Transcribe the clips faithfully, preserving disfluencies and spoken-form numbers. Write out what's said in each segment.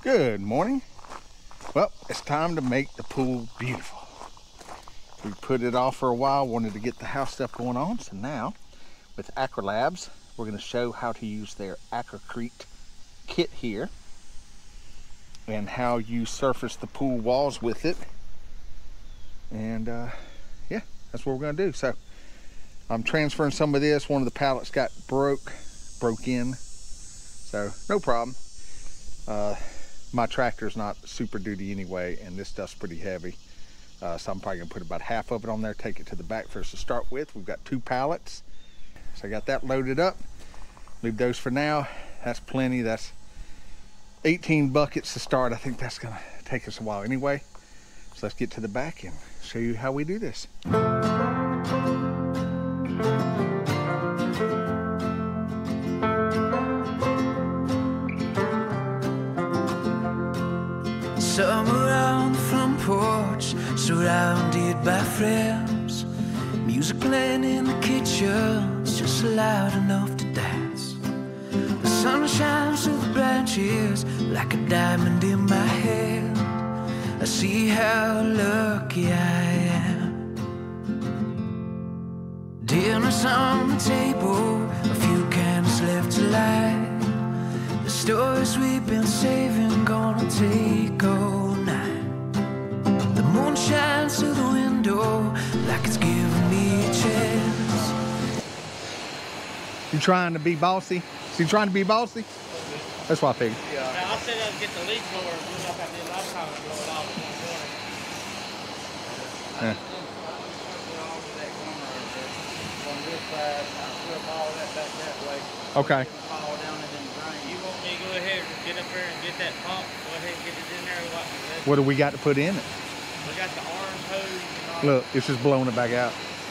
Good morning. Well, it's time to make the pool beautiful. We put it off for a while, wanted to get the house stuff going on, so now with Acrylabs, we're going to show how to use their Acrycrete kit here and how you surface the pool walls with it. And uh, yeah, that's what we're going to do. So I'm transferring some of this. One of the pallets got broke, broke in, so no problem. Uh, my tractor's not super duty anyway, and this stuff's pretty heavy. Uh, so I'm probably gonna put about half of it on there, take it to the back first to start with. We've got two pallets. So I got that loaded up. Leave those for now. That's plenty. That's eighteen buckets to start. I think that's gonna take us a while anyway. So let's get to the back and show you how we do this. Somewhere on the front porch, surrounded by friends. Music playing in the kitchen, it's just loud enough to dance. The sun shines through the branches like a diamond in my hand. I see how lucky I am. Dinner's on the table, a few candles left to light. The stories we've been saving gonna take all night. The moon shines through the window like it's giving me a chance. You trying to be bossy? So you trying to be bossy? That's what I figured. Yeah. Now, I said I'd get the leaf blower and blow it up at the last time and blow it off in the corner. Yeah. Okay. You want me to go ahead and get up there and get that pump? Go ahead and get it in there. What do we got to put in it? We got the orange hose and all. Look, it's just blowing it back out.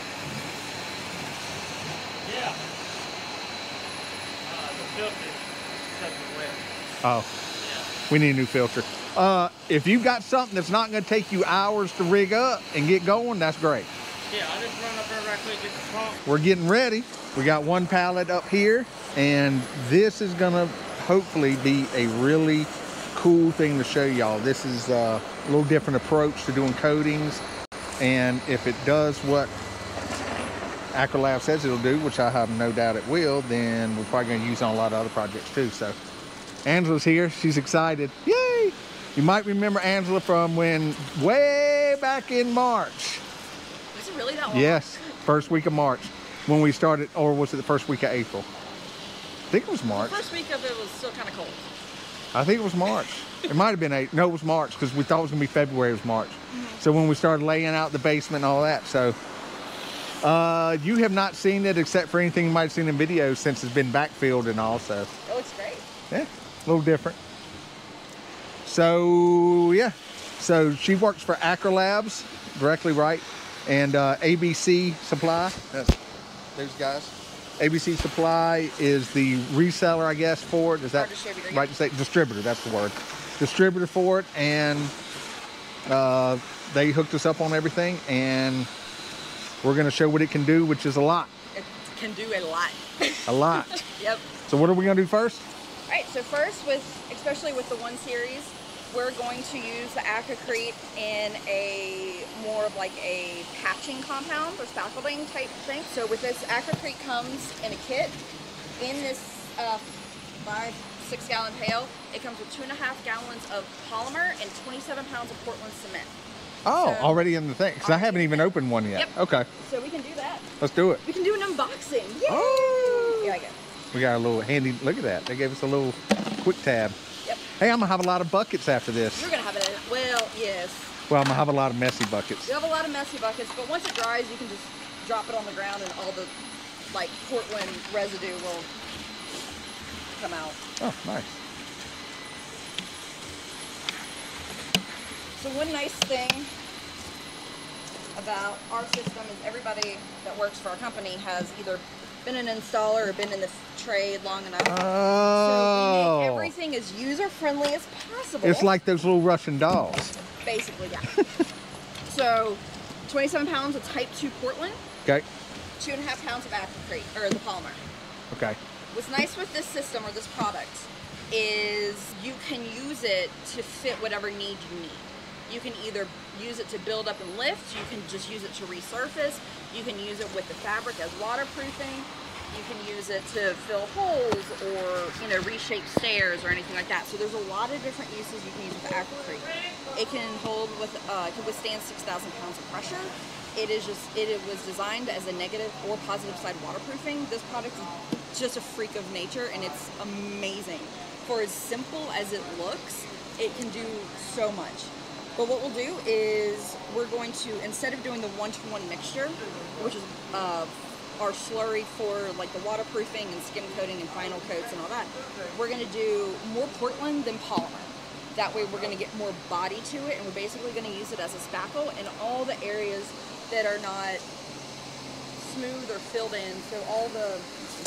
Yeah. Uh, the filter is wet. Oh, yeah. We need a new filter. Uh, if you've got something that's not going to take you hours to rig up and get going, that's great. Yeah, I'll just run up there right quick, get the pump. We're getting ready. We got one pallet up here, and this is gonna hopefully be a really cool thing to show y'all. This is a little different approach to doing coatings, and if it does what Acrylab says it'll do, which I have no doubt it will, then we're probably gonna use it on a lot of other projects too. So Angela's here, she's excited. Yay! You might remember Angela from when way back in March. Was it really that long? Yes, first week of March when we started, or was it the first week of April? I think it was March. The first week of it was still kind of cold. I think it was March. It might have been eight. No, it was March because we thought it was gonna be February. It was March. Mm-hmm. So when we started laying out the basement and all that. So uh, you have not seen it except for anything you might have seen in videos since it's been backfilled and all. So it looks great. Yeah, a little different. So yeah, so she works for Acrylabs directly, right? And uh, A B C Supply, that's those guys. A B C Supply is the reseller, I guess, for it. Is that right to say? Distributor, that's the word. Distributor for it, and uh, they hooked us up on everything, and we're gonna show what it can do, which is a lot. It can do a lot. A lot. Yep. So what are we gonna do first? All right, so first, with especially with the one series, we're going to use the Acrycrete in a more of like a patching compound or scaffolding type thing. So with this, Acrycrete comes in a kit. In this uh, five, six gallon pail, it comes with two and a half gallons of polymer and twenty-seven pounds of Portland cement. Oh, so, already in the thing, because I haven't even opened one yet. Yep. Okay. So we can do that. Let's do it. We can do an unboxing. Yay! Oh! Yeah, I get it. We got a little handy, look at that. They gave us a little quick tab. Yep. Hey, I'm gonna have a lot of buckets after this. You're gonna have it in, well, yes. Well, I'm gonna have a lot of messy buckets. You have a lot of messy buckets, but once it dries, you can just drop it on the ground and all the, like, Portland residue will come out. Oh, nice. So one nice thing about our system is everybody that works for our company has either been an installer or been in this trade long enough. Oh. So we make everything as user-friendly as possible. It's like those little Russian dolls. Basically, yeah. So twenty-seven pounds of type two Portland. Okay. Two and a half pounds of Acrycrete, or the polymer. Okay. What's nice with this system or this product is you can use it to fit whatever need you need. You can either use it to build up and lift, you can just use it to resurface, you can use it with the fabric as waterproofing, you can use it to fill holes or, you know, reshape stairs or anything like that. So there's a lot of different uses you can use with Acrycrete. It can hold with, uh, it can withstand six thousand pounds of pressure. It is just, it, it was designed as a negative or positive side waterproofing. This product is just a freak of nature and it's amazing. For as simple as it looks, it can do so much. But what we'll do is we're going to, instead of doing the one-to-one mixture, which is uh, our slurry for like the waterproofing and skim coating and final coats and all that, we're going to do more Portland than polymer. That way we're going to get more body to it, and we're basically going to use it as a spackle in all the areas that are not smooth or filled in. So all the,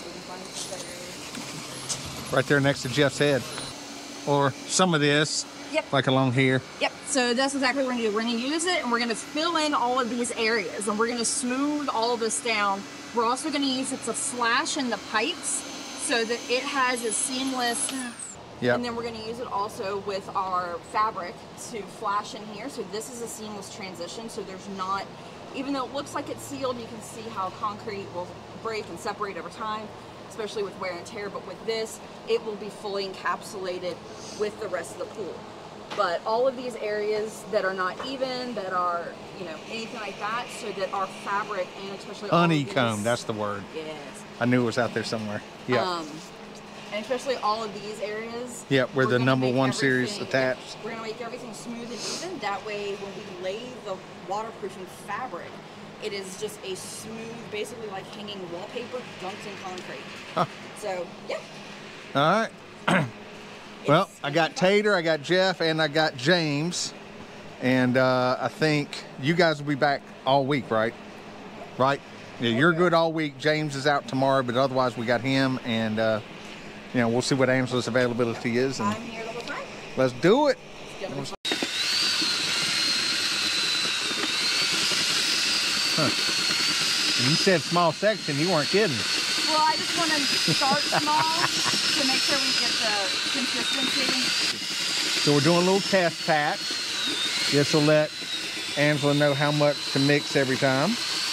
right there next to Jeff's head, or some of this. Yep. Like along here. Yep. So that's exactly what we're gonna do. We're gonna use it and we're gonna fill in all of these areas and we're gonna smooth all of this down. We're also gonna use it to flash in the pipes so that it has a seamless. Yeah. And then we're gonna use it also with our fabric to flash in here. So this is a seamless transition. So there's not, even though it looks like it's sealed, you can see how concrete will break and separate over time, especially with wear and tear. But with this, it will be fully encapsulated with the rest of the pool. But all of these areas that are not even, that are, you know, anything like that, so that our fabric and especially honeycomb, that's the word. Yes. I knew it was out there somewhere. Yeah. Um, and especially all of these areas. Yeah, where the number one series attached. We're gonna make everything smooth and even. That way, when we lay the waterproofing fabric, it is just a smooth, basically like hanging wallpaper dunked in concrete. Huh. So, yeah. All right. Well, I got Tater, I got Jeff, and I got James. And uh, I think you guys will be back all week, right? Right? Yeah, you're good all week. James is out tomorrow, but otherwise we got him. And, uh, you know, we'll see what Angela's availability is. And I'm here the whole time. Let's do it. Huh. And you said small section, you weren't kidding. Well, I just want to start small to make sure we get the consistency. So we're doing a little test patch. This will let Angela know how much to mix every time.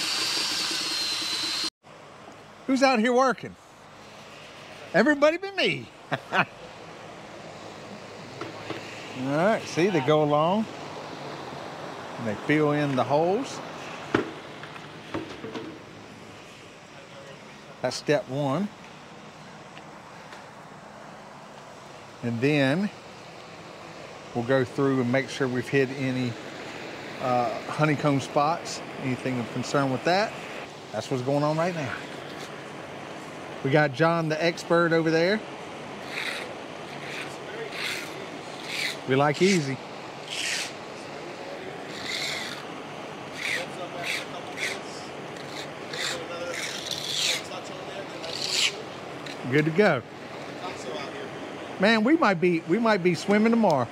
Who's out here working? Everybody but me. All right, see, they go along and they fill in the holes. That's step one. And then we'll go through and make sure we've hit any uh, honeycomb spots, anything of concern with that. That's what's going on right now. We got John, the expert, over there. We like easy. Good to go. Man, we might be we might be swimming tomorrow.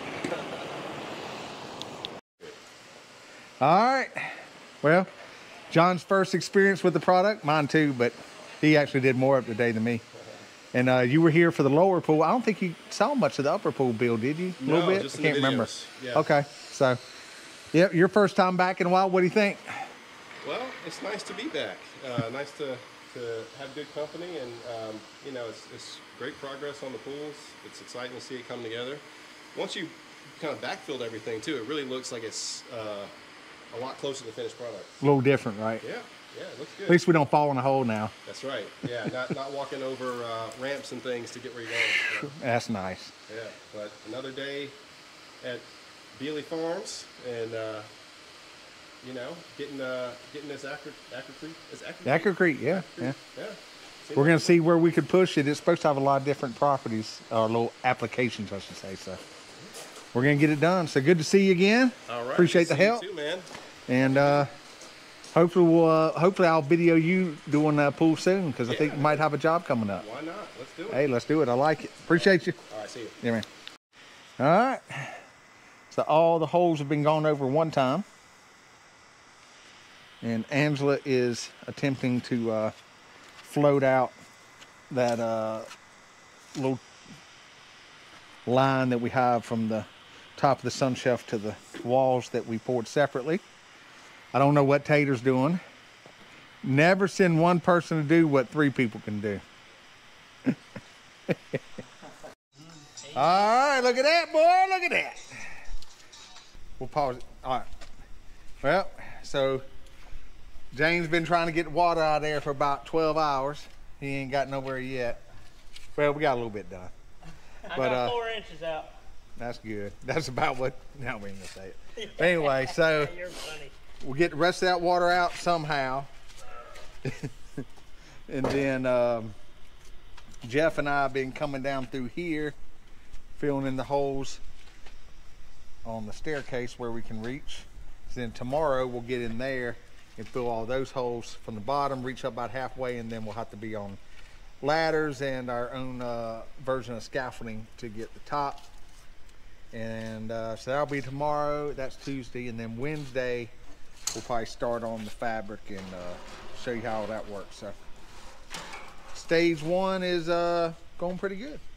All right. Well, John's first experience with the product, mine too, but he actually did more up today than me. And uh, you were here for the lower pool. I don't think you saw much of the upper pool, Bill, did you? A no, little bit? Just I can't remember. Yeah. Okay. So, yeah, your first time back in a while. What do you think? Well, it's nice to be back. Uh, nice to, to have good company, and um, you know, it's, it's great progress on the pools. It's exciting to see it come together. Once you kind of backfilled everything too, it really looks like it's uh, a lot closer to the finished product. A little different, right? Yeah, yeah, it looks good. At least we don't fall in a hole now. That's right. Yeah, not not walking over uh, ramps and things to get where you're going. So. That's nice. Yeah, but another day at Bealey Farms, and uh, you know, getting uh, getting this Acrycrete. Is Acrycrete? Acrycrete, yeah, Acrycrete? yeah. Yeah. We're going to see where we could push it. It's supposed to have a lot of different properties, or little applications, I should say. So we're going to get it done. So good to see you again. All right. Appreciate good the help. You too, man. And uh, hopefully we'll uh, hopefully I'll video you doing that pool soon, because yeah. I think you might have a job coming up. Why not? Let's do it. Hey, let's do it. I like it. Appreciate you. All right, see you. Yeah, man. All right. So all the holes have been gone over one time. And Angela is attempting to uh, float out that uh, little line that we have from the top of the sun shelf to the walls that we poured separately. I don't know what Tater's doing. Never send one person to do what three people can do. All right, look at that, boy, look at that. We'll pause it. All right. Well, so James been trying to get water out of there for about twelve hours. He ain't got nowhere yet. Well, we got a little bit done. I but, got uh, four inches out. That's good. That's about what, now we ain't gonna say it. But anyway, so You're funny. we'll get the rest of that water out somehow. And then um, Jeff and I have been coming down through here, filling in the holes on the staircase where we can reach. So then tomorrow we'll get in there and fill all those holes from the bottom, reach up about halfway, and then we'll have to be on ladders and our own uh, version of scaffolding to get the top. And uh, so that'll be tomorrow. That's Tuesday. And then Wednesday we'll probably start on the fabric and uh, show you how that works. So stage one is uh, going pretty good.